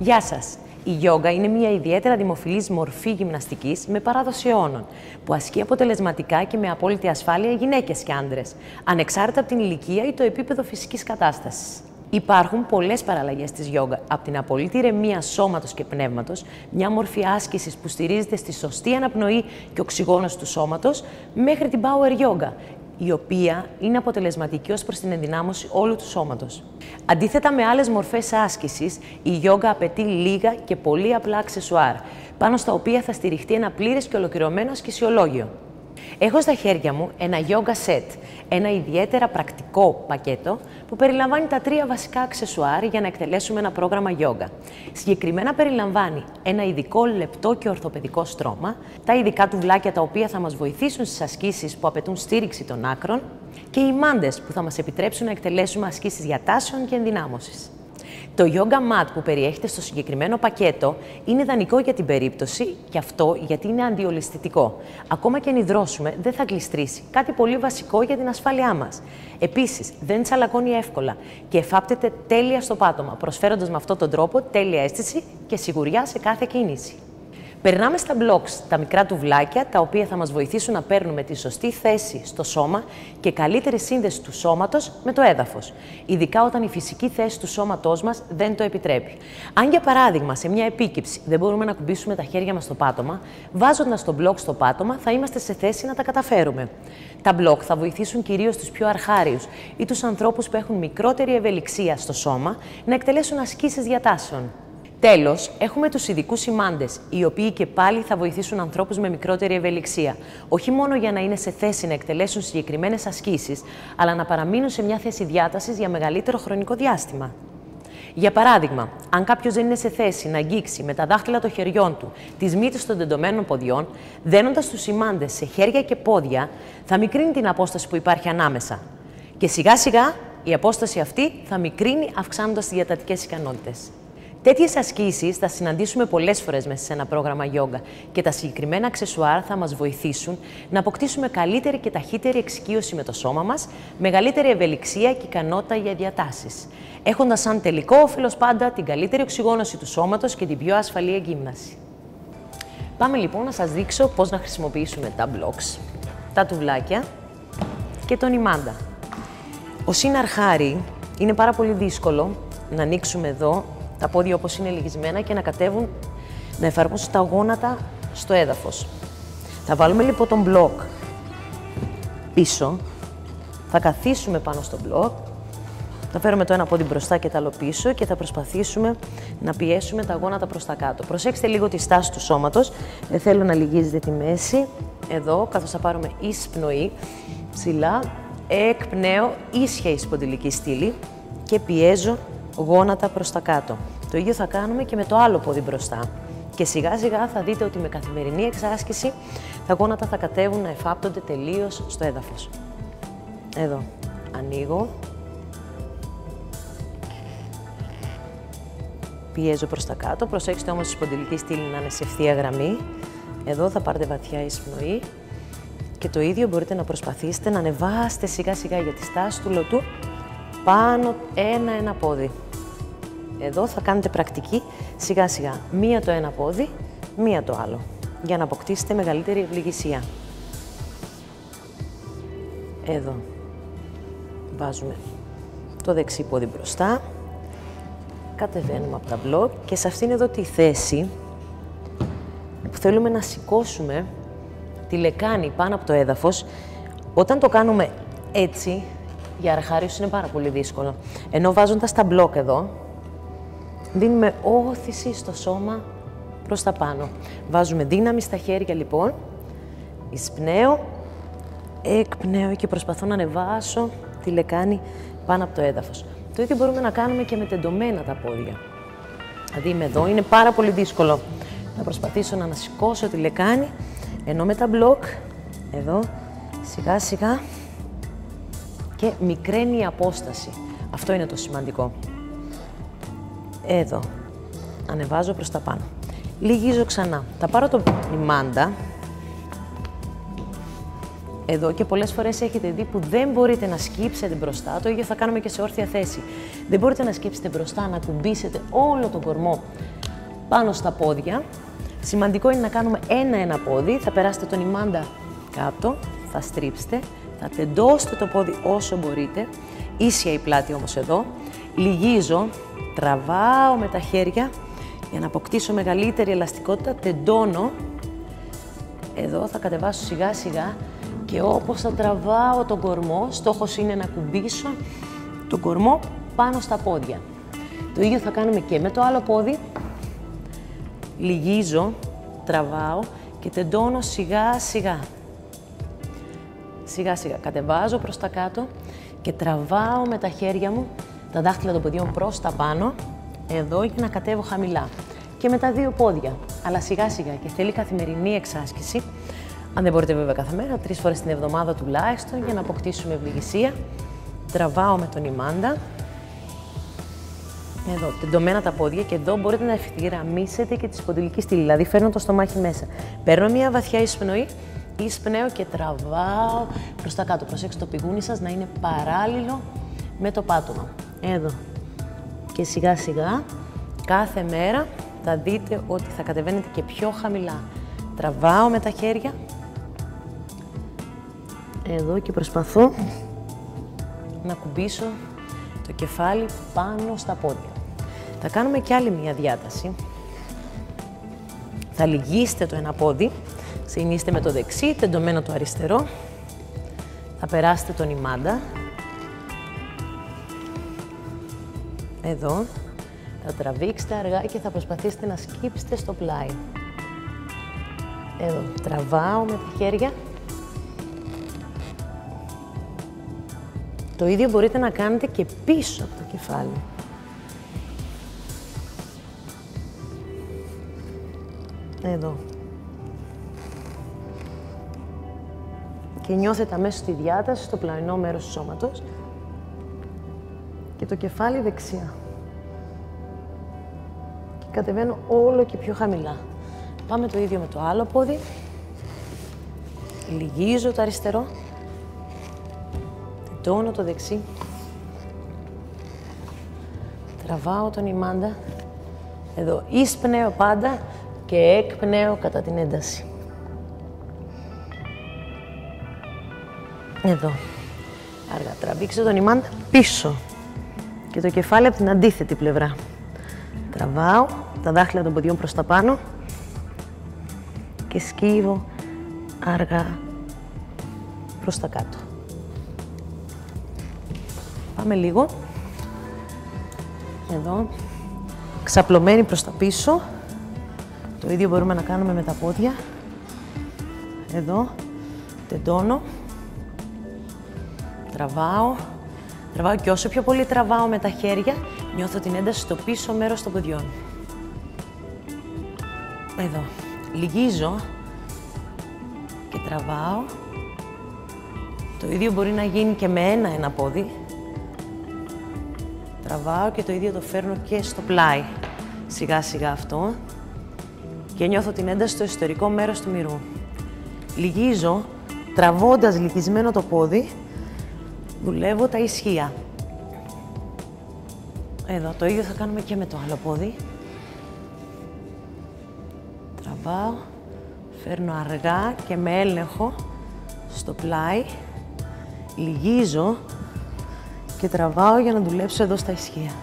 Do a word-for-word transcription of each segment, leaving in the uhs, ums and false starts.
Γεια σας! Η γιόγκα είναι μια ιδιαίτερα δημοφιλής μορφή γυμναστικής με παράδοση αιώνων, που ασκεί αποτελεσματικά και με απόλυτη ασφάλεια γυναίκες και άντρες, ανεξάρτητα από την ηλικία ή το επίπεδο φυσικής κατάστασης. Υπάρχουν πολλές παραλλαγές της γιόγκα, από την απολύτη ηρεμία σώματος και πνεύματος, μια μορφή άσκησης που στηρίζεται στη σωστή αναπνοή και οξυγόνωση του σώματος, μέχρι την power yoga, η οποία είναι αποτελεσματική ως προς την ενδυνάμωση όλου του σώματος. Αντίθετα με άλλες μορφές άσκησης, η γιόγκα απαιτεί λίγα και πολύ απλά αξεσουάρ, πάνω στα οποία θα στηριχτεί ένα πλήρες και ολοκληρωμένο ασκησιολόγιο. Έχω στα χέρια μου ένα yoga set, ένα ιδιαίτερα πρακτικό πακέτο που περιλαμβάνει τα τρία βασικά αξεσουάρ για να εκτελέσουμε ένα πρόγραμμα yoga. Συγκεκριμένα περιλαμβάνει ένα ειδικό λεπτό και ορθοπαιδικό στρώμα, τα ειδικά τουβλάκια τα οποία θα μας βοηθήσουν στις ασκήσεις που απαιτούν στήριξη των άκρων και οι μάντες που θα μας επιτρέψουν να εκτελέσουμε ασκήσεις διατάσεων και ενδυνάμωσης. Το yoga mat που περιέχεται στο συγκεκριμένο πακέτο είναι ιδανικό για την περίπτωση και αυτό γιατί είναι αντιολισθητικό. Ακόμα και αν υδρώσουμε, δεν θα γλιστρήσει. Κάτι πολύ βασικό για την ασφάλειά μας. Επίσης, δεν τσαλακώνει εύκολα και εφάπτεται τέλεια στο πάτωμα, προσφέροντας με αυτόν τον τρόπο τέλεια αίσθηση και σιγουριά σε κάθε κίνηση. Περνάμε στα blocks, τα μικρά τουβλάκια, τα οποία θα μας βοηθήσουν να παίρνουμε τη σωστή θέση στο σώμα και καλύτερη σύνδεση του σώματος με το έδαφος, ειδικά όταν η φυσική θέση του σώματός μας δεν το επιτρέπει. Αν για παράδειγμα σε μια επίκυψη δεν μπορούμε να κουμπίσουμε τα χέρια μας στο πάτωμα, βάζοντας το block στο πάτωμα θα είμαστε σε θέση να τα καταφέρουμε. Τα block θα βοηθήσουν κυρίως τους πιο αρχάριους ή τους ανθρώπους που έχουν μικρότερη ευελιξία στο σώμα να εκτελέσουν ασκήσεις διατάσεων. Τέλος, έχουμε τους ειδικούς σημάντες, οι οποίοι και πάλι θα βοηθήσουν ανθρώπους με μικρότερη ευελιξία, όχι μόνο για να είναι σε θέση να εκτελέσουν συγκεκριμένες ασκήσεις, αλλά να παραμείνουν σε μια θέση διάτασης για μεγαλύτερο χρονικό διάστημα. Για παράδειγμα, αν κάποιος δεν είναι σε θέση να αγγίξει με τα δάχτυλα των χεριών του τις μύτες των τεντωμένων ποδιών, δένοντας τους σημάντες σε χέρια και πόδια, θα μικρύνει την απόσταση που υπάρχει ανάμεσα. Και σιγά σιγά η απόσταση αυτή θα μικρύνει αυξάνοντας τις διατατικές ικανότητες. Τέτοιες ασκήσεις θα συναντήσουμε πολλές φορές μέσα σε ένα πρόγραμμα yoga και τα συγκεκριμένα αξεσουάρ θα μας βοηθήσουν να αποκτήσουμε καλύτερη και ταχύτερη εξοικείωση με το σώμα μας, μεγαλύτερη ευελιξία και ικανότητα για διατάσεις, έχοντας σαν τελικό όφελος πάντα την καλύτερη οξυγόνωση του σώματος και την πιο ασφαλή εγκύμναση. Πάμε λοιπόν να σας δείξω πώς να χρησιμοποιήσουμε τα blocks, τα τουβλάκια και τον ημάντα. Ως είναι αρχάρι, είναι πάρα πολύ δύσκολο να ανοίξουμε εδώ τα πόδια όπως είναι λυγισμένα και να κατέβουν, να εφαρμόσουν τα γόνατα στο έδαφος. Θα βάλουμε λοιπόν τον μπλοκ πίσω, θα καθίσουμε πάνω στο μπλοκ, θα φέρουμε το ένα πόδι μπροστά και το άλλο πίσω και θα προσπαθήσουμε να πιέσουμε τα γόνατα προς τα κάτω. Προσέξτε λίγο τη στάση του σώματος, δεν θέλω να λυγίζετε τη μέση. Εδώ, καθώς θα πάρουμε εισπνοή, ψηλά, εκπνέω, ίσια η σπονδυλική στήλη και πιέζω γόνατα προς τα κάτω. Το ίδιο θα κάνουμε και με το άλλο πόδι μπροστά. Και σιγά σιγά θα δείτε ότι με καθημερινή εξάσκηση τα γόνατα θα κατέβουν να εφάπτονται τελείως στο έδαφος. Εδώ. Ανοίγω. Πιέζω προς τα κάτω. Προσέξτε όμως η σπονδυλική στήλη να είναι σε ευθεία γραμμή. Εδώ θα πάρετε βαθιά εισπνοή. Και το ίδιο μπορείτε να προσπαθήσετε να ανεβάσετε σιγά σιγά για τη στάση του λωτού πάνω ένα-ένα πόδι. Εδώ θα κάνετε πρακτική σιγά σιγά. Μία το ένα πόδι, μία το άλλο. Για να αποκτήσετε μεγαλύτερη ευληγησία. Εδώ. Βάζουμε το δεξί πόδι μπροστά. Κατεβαίνουμε από τα μπλοκ και σε αυτήν εδώ τη θέση που θέλουμε να σηκώσουμε τη λεκάνη πάνω από το έδαφος. Όταν το κάνουμε έτσι, για αρχάριους είναι πάρα πολύ δύσκολο. Ενώ βάζοντας τα μπλοκ εδώ, δίνουμε όθηση στο σώμα προς τα πάνω. Βάζουμε δύναμη στα χέρια λοιπόν, εισπνέω, εκπνέω και προσπαθώ να ανεβάσω τη λεκάνη πάνω από το έδαφος. Το ίδιο μπορούμε να κάνουμε και με τεντωμένα τα πόδια. Δηλαδή είμαι εδώ, είναι πάρα πολύ δύσκολο να προσπαθήσω να ανασηκώσω τη λεκάνη, ενώ με τα μπλοκ, εδώ, σιγά σιγά, και μικραίνει η απόσταση. Αυτό είναι το σημαντικό. Εδώ. Ανεβάζω προς τα πάνω. Λυγίζω ξανά. Θα πάρω το ημάντα Εδώ και πολλές φορές έχετε δει που δεν μπορείτε να σκύψετε μπροστά, το ίδιο θα κάνουμε και σε όρθια θέση. Δεν μπορείτε να σκύψετε μπροστά, να κουμπίσετε όλο τον κορμό πάνω στα πόδια. Σημαντικό είναι να κάνουμε ένα-ένα πόδι, θα περάσετε τον ημάντα κάτω, θα στρίψετε, θα τεντώσετε το πόδι όσο μπορείτε, ίσια η πλάτη όμως εδώ. Λυγίζω, τραβάω με τα χέρια για να αποκτήσω μεγαλύτερη ελαστικότητα, τεντώνω. Εδώ θα κατεβάσω σιγά σιγά και όπως θα τραβάω τον κορμό, στόχος είναι να κουμπίσω τον κορμό πάνω στα πόδια. Το ίδιο θα κάνουμε και με το άλλο πόδι. Λυγίζω, τραβάω και τεντώνω σιγά σιγά. Σιγά σιγά κατεβάζω προς τα κάτω και τραβάω με τα χέρια μου τα δάχτυλα των ποδιών προς τα πάνω, εδώ για να κατέβω χαμηλά. Και με τα δύο πόδια, αλλά σιγά σιγά και θέλει καθημερινή εξάσκηση. Αν δεν μπορείτε βέβαια κάθε μέρα, τρεις φορές την εβδομάδα τουλάχιστον για να αποκτήσουμε ευλογησία. Τραβάω με τον ημάντα. Εδώ, τεντωμένα τα πόδια και εδώ μπορείτε να ευθυγραμμίσετε και τη σπονδυλική στήλη, δηλαδή φέρνω το στομάχι μέσα. Παίρνω μια βαθιά εισπνοή, εισπνέω και τραβάω προς τα κάτω. Προσέξτε το πηγούνι σας να είναι παράλληλο με το πάτωμα. Εδώ. Και σιγά σιγά, κάθε μέρα θα δείτε ότι θα κατεβαίνετε και πιο χαμηλά. Τραβάω με τα χέρια. Εδώ και προσπαθώ να κουμπίσω το κεφάλι πάνω στα πόδια. Θα κάνουμε κι άλλη μια διάταση. Θα λυγίσετε το ένα πόδι, συνήστε με το δεξί, τεντωμένο το αριστερό. Θα περάσετε τον ημάντα. Εδώ. Θα τραβήξετε αργά και θα προσπαθήσετε να σκύψετε στο πλάι. Εδώ. Τραβάω με τα χέρια. Το ίδιο μπορείτε να κάνετε και πίσω από το κεφάλι. Εδώ. Και νιώθετε αμέσως τη διάταση στο πλαϊνό μέρος του σώματος και το κεφάλι δεξιά. Και κατεβαίνω όλο και πιο χαμηλά. Πάμε το ίδιο με το άλλο πόδι. Λυγίζω το αριστερό. Τεντώνω το δεξί. Τραβάω τον ημάντα. Εδώ εισπνέω πάντα και εκπνέω κατά την ένταση. Εδώ. Αργά τραβήξτε τον ημάντα πίσω και το κεφάλι από την αντίθετη πλευρά. Τραβάω τα δάχτυλα των ποδιών προς τα πάνω και σκύβω αργά προς τα κάτω. Πάμε λίγο. Εδώ. Ξαπλωμένοι προς τα πίσω. Το ίδιο μπορούμε να κάνουμε με τα πόδια. Εδώ. Τεντώνω. Τραβάω. Τραβάω και όσο πιο πολύ τραβάω με τα χέρια, νιώθω την ένταση στο πίσω μέρος των ποδιών. Εδώ. Λυγίζω και τραβάω. Το ίδιο μπορεί να γίνει και με ένα-ένα πόδι. Τραβάω και το ίδιο το φέρνω και στο πλάι. Σιγά σιγά αυτό. Και νιώθω την ένταση στο εσωτερικό μέρος του μυρού. Λυγίζω, τραβώντας λυγισμένο το πόδι, δουλεύω τα ισχύα. Εδώ, το ίδιο θα κάνουμε και με το άλλο πόδι. Τραβάω, φέρνω αργά και με έλεγχο στο πλάι. Λυγίζω και τραβάω για να δουλέψω εδώ στα ισχύα.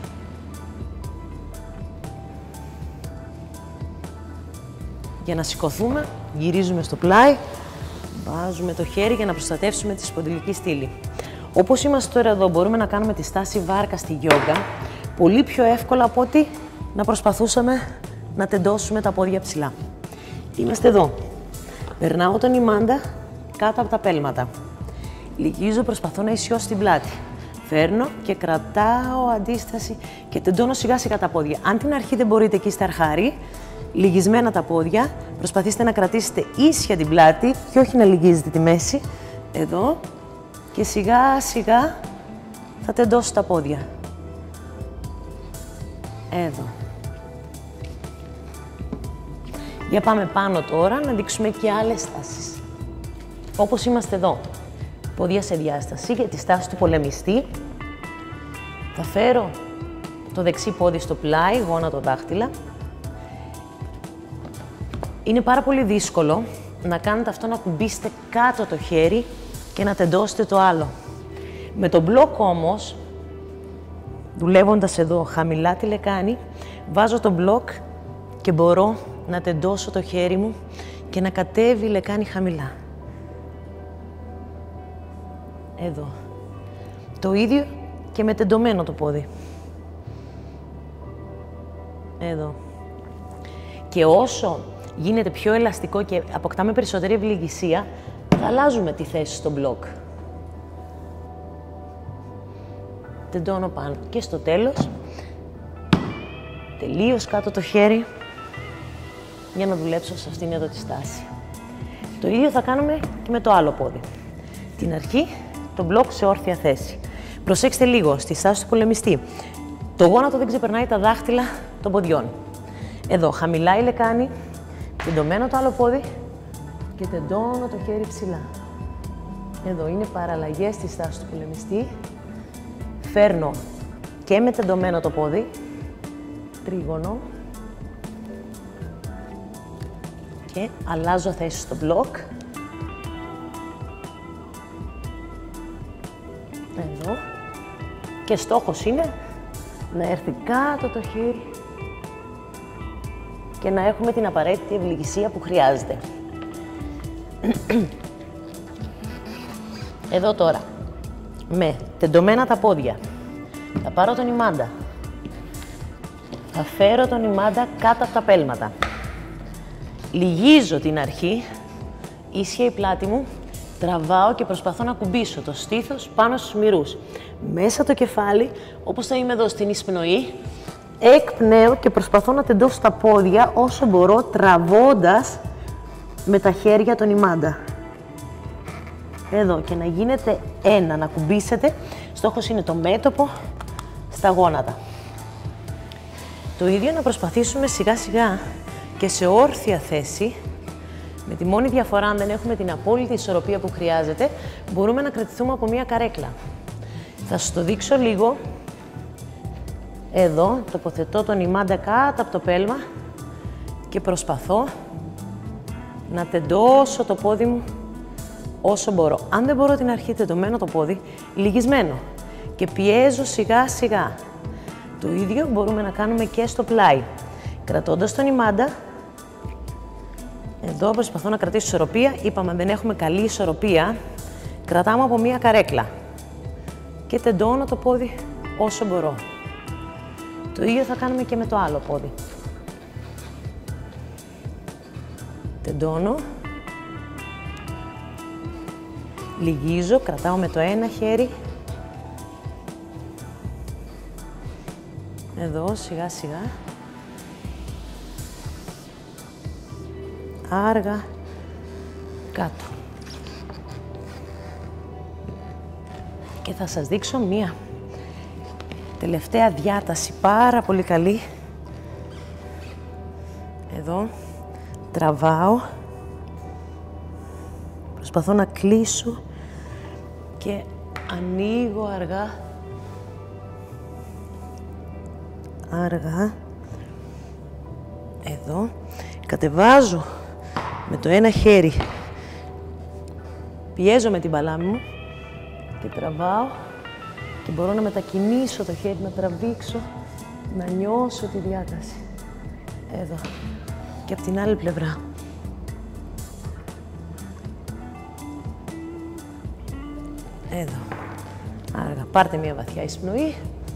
Για να σηκωθούμε, γυρίζουμε στο πλάι, βάζουμε το χέρι για να προστατεύσουμε τη σπονδυλική στήλη. Όπως είμαστε τώρα εδώ, μπορούμε να κάνουμε τη στάση βάρκα στη γιόγκα πολύ πιο εύκολα από ότι να προσπαθούσαμε να τεντώσουμε τα πόδια ψηλά. Είμαστε εδώ. Περνάω τον ημάντα κάτω από τα πέλματα. Λυγίζω, προσπαθώ να ισιώσω την πλάτη. Φέρνω και κρατάω αντίσταση και τεντώνω σιγά σιγά τα πόδια. Αν την αρχή δεν μπορείτε και είστε αρχάρι, λυγισμένα τα πόδια, προσπαθήστε να κρατήσετε ίσια την πλάτη και όχι να λυγίζετε τη μέση. Εδώ. Και σιγά σιγά θα τεντώσω τα πόδια. Εδώ. Για πάμε πάνω τώρα να δείξουμε και άλλες στάσεις. όπως είμαστε εδώ. Πόδια σε διάσταση για τη στάση του πολεμιστή. Θα φέρω το δεξί πόδι στο πλάι, γόνατο δάχτυλα. Είναι πάρα πολύ δύσκολο να κάνετε αυτό, να κουμπίσετε κάτω το χέρι και να τεντώσετε το άλλο. Με το μπλοκ όμως, δουλεύοντας εδώ χαμηλά τη λεκάνη, βάζω το μπλοκ και μπορώ να τεντώσω το χέρι μου και να κατέβει η λεκάνη χαμηλά. Εδώ. Το ίδιο και με τεντωμένο το πόδι. Εδώ. Και όσο γίνεται πιο ελαστικό και αποκτάμε περισσότερη ευληγησία, θα αλλάζουμε τη θέση στο μπλοκ. Τεντώνω πάνω και στο τέλος, τελείως κάτω το χέρι, για να δουλέψω σε αυτήν εδώ τη στάση. Το ίδιο θα κάνουμε και με το άλλο πόδι. Την αρχή, το μπλοκ σε όρθια θέση. Προσέξτε λίγο στη στάση του πολεμιστή. Το γόνατο δεν ξεπερνάει τα δάχτυλα των ποδιών. Εδώ, χαμηλά η λεκάνη, τεντωμένο το άλλο πόδι και τεντώνω το χέρι ψηλά. Εδώ είναι παραλλαγές στη στάση του πολεμιστή. Φέρνω και με τεντωμένο το πόδι, τρίγωνο, και αλλάζω θέση στο μπλοκ. Εδώ. Και στόχος είναι να έρθει κάτω το χέρι και να έχουμε την απαραίτητη ευληγησία που χρειάζεται. Εδώ τώρα, με τεντωμένα τα πόδια, θα πάρω τον ημάντα. Θα φέρω τον ημάντα κάτω από τα πέλματα. Λυγίζω την αρχή, ίσια η πλάτη μου, τραβάω και προσπαθώ να κουμπίσω το στήθος πάνω στους μυρούς. Μέσα το κεφάλι, όπως θα είμαι εδώ στην εισπνοή, εκπνέω και προσπαθώ να τεντώσω τα πόδια όσο μπορώ, τραβώντας με τα χέρια τον ημάντα. Εδώ, και να γίνετε ένα, να κουμπίσετε. Στόχος είναι το μέτωπο στα γόνατα. Το ίδιο να προσπαθήσουμε σιγά σιγά και σε όρθια θέση, με τη μόνη διαφορά, αν δεν έχουμε την απόλυτη ισορροπία που χρειάζεται, μπορούμε να κρατηθούμε από μία καρέκλα. Θα σας το δείξω λίγο. Εδώ τοποθετώ τον ημάντα κάτω από το πέλμα και προσπαθώ να τεντώσω το πόδι μου όσο μπορώ. Αν δεν μπορώ την αρχή, τεντωμένο το πόδι, λυγισμένο, και πιέζω σιγά σιγά. Το ίδιο μπορούμε να κάνουμε και στο πλάι. Κρατώντας τον ημάντα, εδώ προσπαθώ να κρατήσω ισορροπία. Είπαμε, αν δεν έχουμε καλή ισορροπία, κρατάμε από μία καρέκλα και τεντώνω το πόδι όσο μπορώ. Το ίδιο θα κάνουμε και με το άλλο πόδι. Τεντώνω, λυγίζω, κρατάω με το ένα χέρι. Εδώ, σιγά σιγά. Άργα, κάτω. Και θα σας δείξω μία τελευταία διάταση, πάρα πολύ καλή. Εδώ, τραβάω, προσπαθώ να κλείσω και ανοίγω αργά, αργά, εδώ, κατεβάζω με το ένα χέρι, πιέζω με την παλάμη μου και τραβάω και μπορώ να μετακινήσω το χέρι, να τραβήξω, να νιώσω τη διάταση. Εδώ. Και από την άλλη πλευρά. Εδώ. Άργα. Πάρτε μια βαθιά εισπνοή.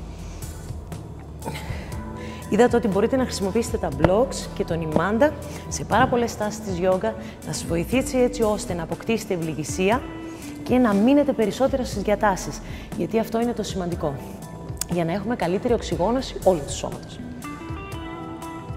Είδατε ότι μπορείτε να χρησιμοποιήσετε τα blocks και τον ημάντα σε πάρα πολλές στάσεις της γιόγκα. Θα σας βοηθήσει έτσι ώστε να αποκτήσετε ευληγησία και να μείνετε περισσότερο στις διατάσεις. Γιατί αυτό είναι το σημαντικό. Για να έχουμε καλύτερη οξυγόνωση όλου του σώματος.